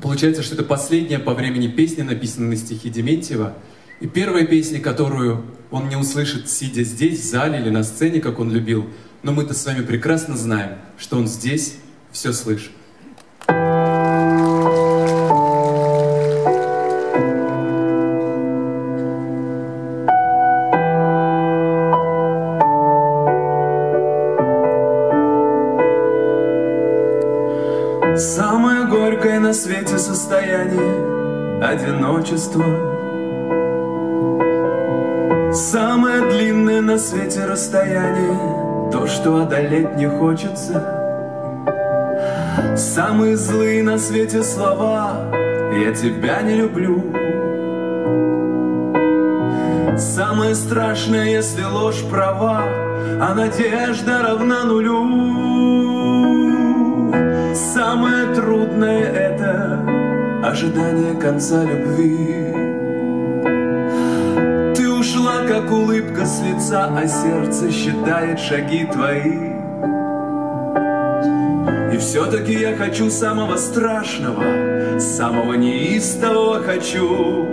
Получается, что это последняя по времени песня, написанная на стихи Дементьева. И первая песня, которую он не услышит, сидя здесь, в зале или на сцене, как он любил. Но мы-то с вами прекрасно знаем, что он здесь все слышит. Самое горькое на свете состояние — одиночество. Самое длинное на свете расстояние — то, что одолеть не хочется. Самые злые на свете слова — я тебя не люблю. Самое страшное, если ложь права, а надежда равна нулю. Самое трудное — это ожидание конца любви. Ты ушла, как улыбка с лица, а сердце считает шаги твои. И все-таки я хочу самого страшного, самого неистового хочу.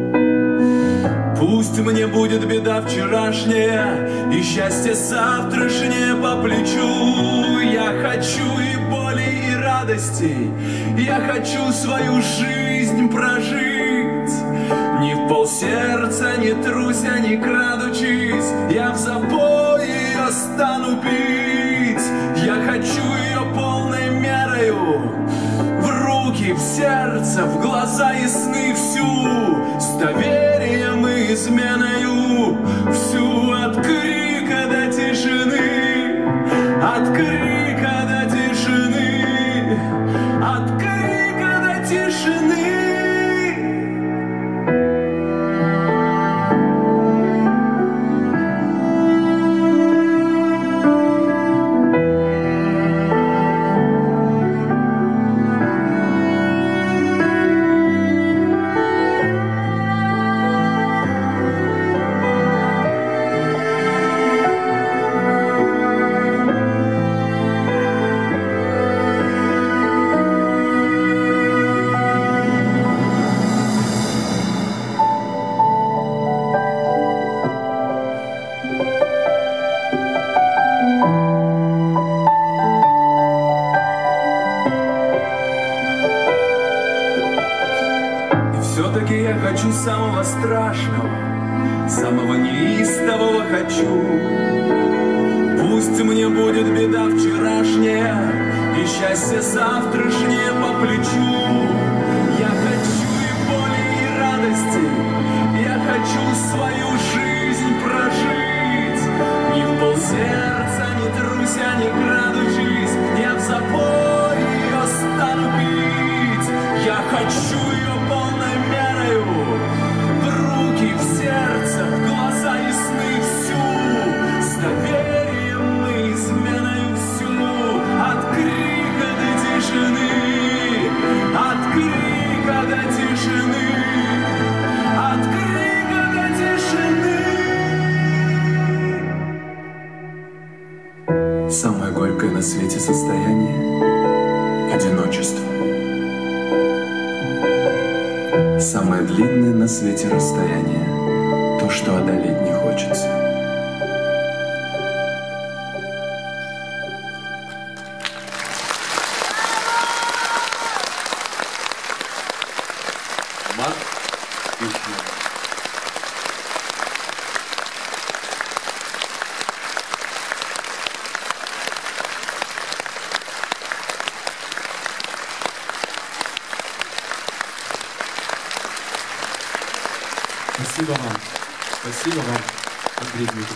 Пусть мне будет беда вчерашняя и счастье завтрашнее по плечу. Я хочу и боли, и радостей, я хочу свою жизнь прожить. Ни в полсердца, не труся, не крадучись, я в запой ее стану пить. Я хочу ее полной мерою, в руки, в сердце, в глаза и сны всю, с доверием и изменою, всю от крика до тишины, от крика до тишины, от крика до тишины. Все-таки я хочу самого страшного, самого неистового хочу. Пусть мне будет беда вчерашняя и счастье завтрашнее по плечу. Я хочу и боли, и радости, я хочу свою жизнь прожить. Ни в полсердца, не труся, не крадучись, я в запой ее стану пить. Я хочу ее полной мерою, в руки, в сердце, в глаза и сны всю, с доверием и изменою всю, от крика до тишины, от крика до тишины, от крика до тишины. Самое горькое на свете состояние — одиночество. Самое длинное на свете расстояние — то, что одолеть не хочется. Марк Тишман. Спасибо вам, Андрей Дмитриевич.